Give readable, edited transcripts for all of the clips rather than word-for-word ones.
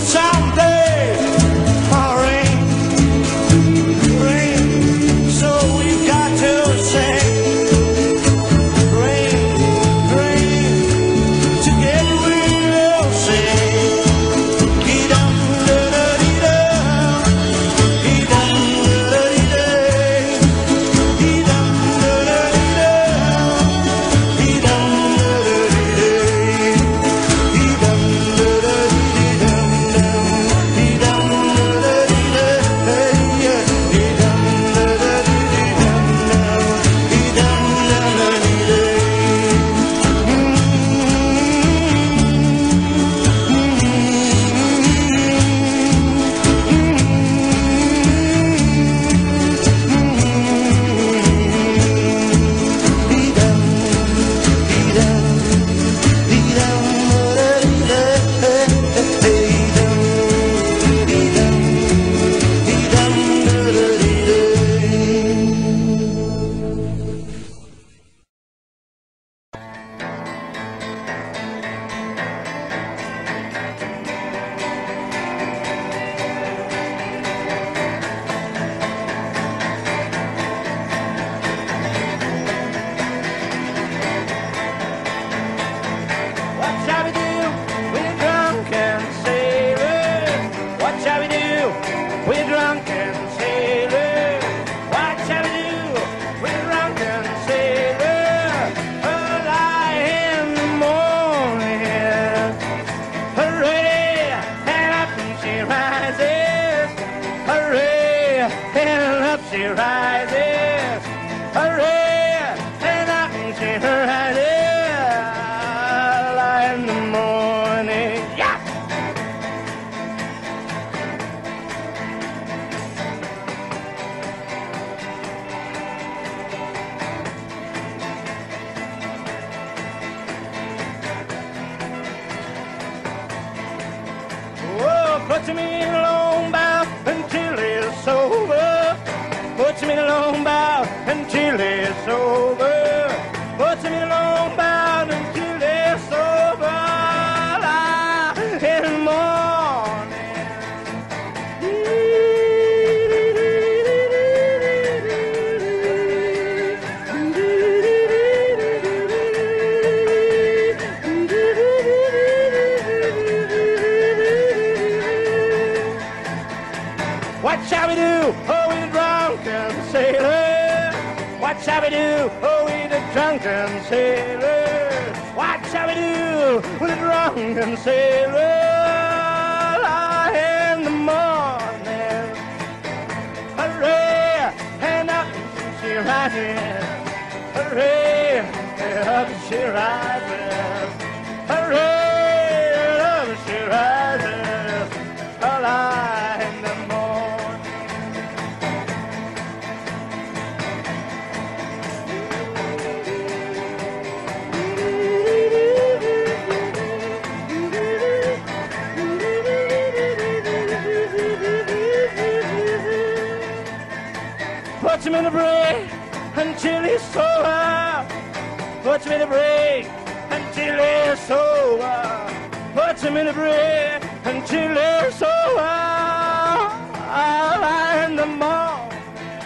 someday rain, rain. So you got to sing, rain, rain. Together we'll sing. Dee-dum, da-da-dee-dum, dee-dum, da-da-dee-day, dee-dum, da-da-dee-dum, dee-dum, da-da-dee-day, dee-dum, da-da-dee-dum, dee-dum, da-da-dee-day, yeah, dee-dum, da-da-dee-dum, dee-dum, da-da-dee-day. What shall we do with drunken sailors? What shall we do with drunken sailors? What shall we do with drunken sailors? Early in the morning, hooray, and up she rises. Hooray, and up she rises. Hooray, and up she rises. In the morning, yeah. Oh, put him in a long bow until it's over. Put him in a long bow until it's over. Put him in a long bow until it's over. In the morning. What shall we do? Oh, we drunken sailors. What shall we do? Oh, we the drunken sailors. What shall we do with the drunken sailors? In the morning, hooray, and up she rises. Hooray, and up she rises. Hooray, and up she rises. Alive in the morning. Put him in the brig until he's sober. Put him in the brig until he's sober. Put him in the brig until he's sober. In the morning,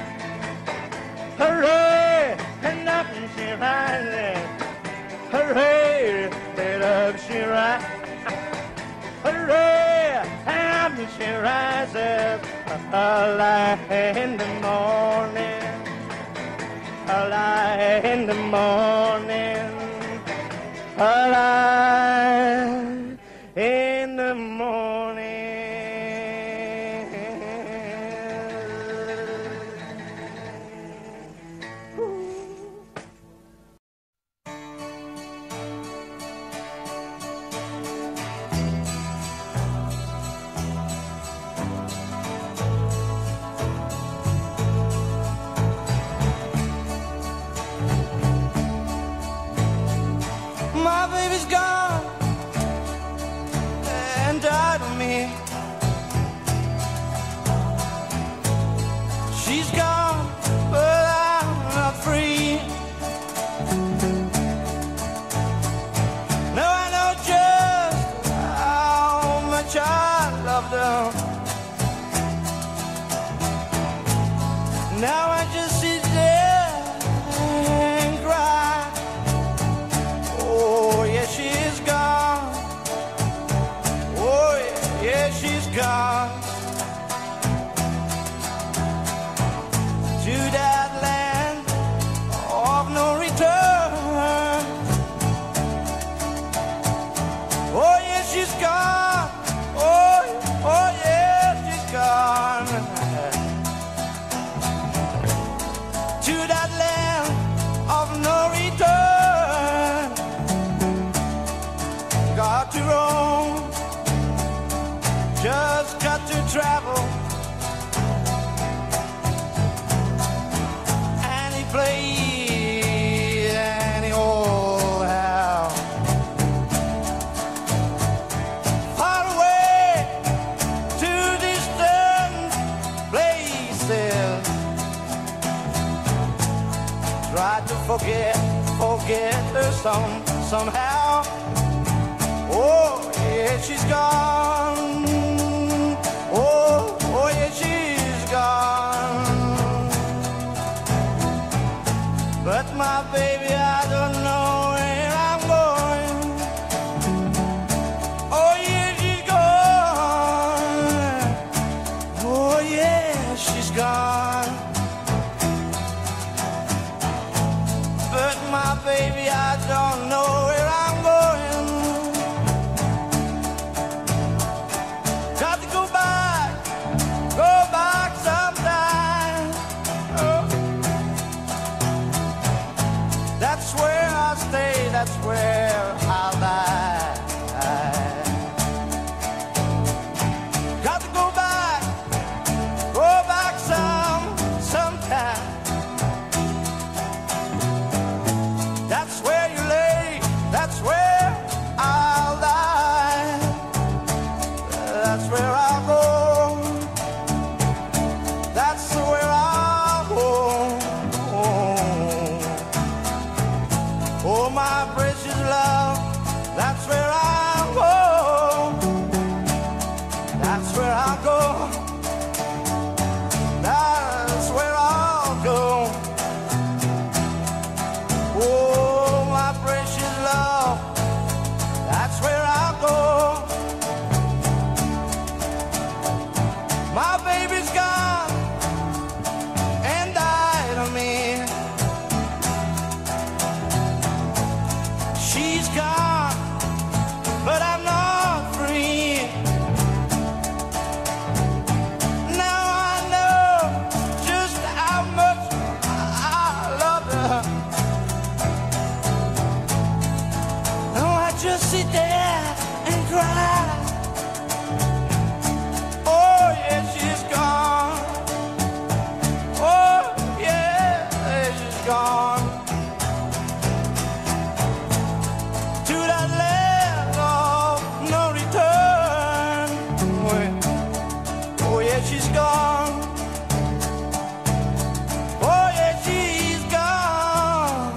hooray, and up she rises. Hooray, and up she rises. Hooray, and up she rises. Alive in the morning, alive in the morning, alive in the morning. My baby's gone and died of me. She's gone, but I'm not free. Now I know just how much I love loved her. Now I just sit there and cry. Oh, yeah, she's gone. Oh, yeah, she's gone. To that land of no return. Oh, yeah, she's gone. Oh, yeah, she's gone. To that land of no return. Got to roam, just got to travel. Any place, any old house. Far away to distant places. Try to forget her somehow. Oh, yeah, she's gone. Oh, yeah, she's gone. But my baby, I don't know where I'm going. Oh, yeah, she's gone. Oh, yeah, she's gone. But my baby, I don't know where I'm going. Got to go back sometime. Oh. That's where I'll stay, that's where I'll die. Got to go back sometime. That's where you lay, that's where I'll die. That's where I'll go. That's where I'll go. Oh, my precious love, that's where I'll go. That's where I'll go. That's where I'll go. Oh, my precious love, that's where I'll go. My baby's gone and died of me. She's gone, but I'm not free. Now I know just how much I love her. Now I just sit there and cry. Oh, yeah, she's gone. Oh, yeah, she's gone. To that land of no return. Oh, yeah, she's gone. Oh, yeah, she's gone.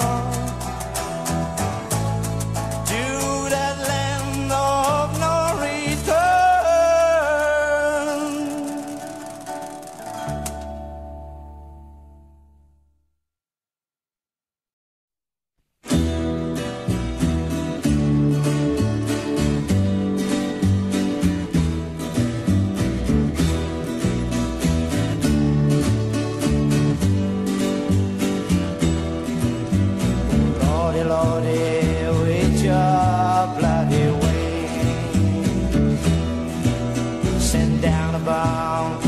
To that land of no return. Lordy, Lordy, with your bloody wings, send down a bomb